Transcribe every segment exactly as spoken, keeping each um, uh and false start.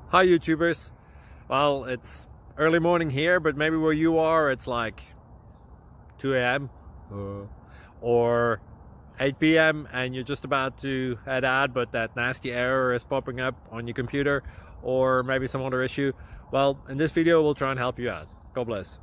Hi YouTubers. Well, it's early morning here, but maybe where you are it's like two A M uh, or eight P M and you're just about to head out, but that nasty error is popping up on your computer, or maybe some other issue. Well, in this video we'll try and help you out. God bless.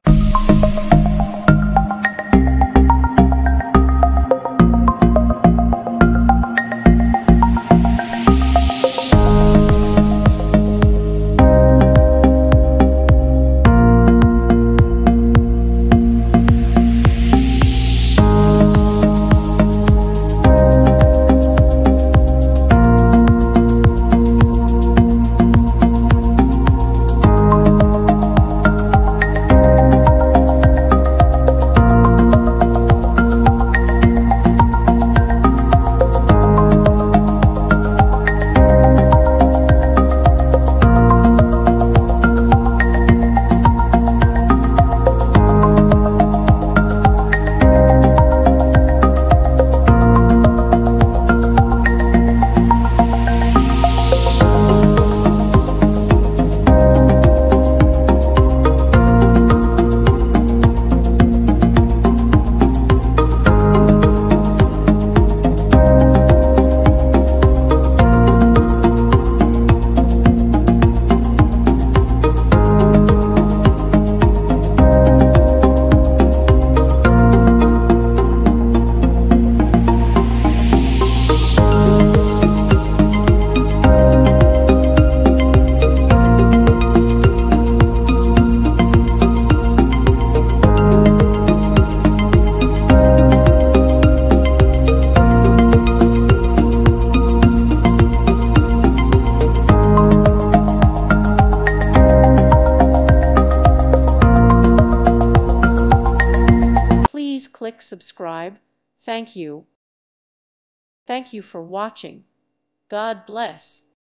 Please click subscribe. Thank you. Thank you for watching. God bless.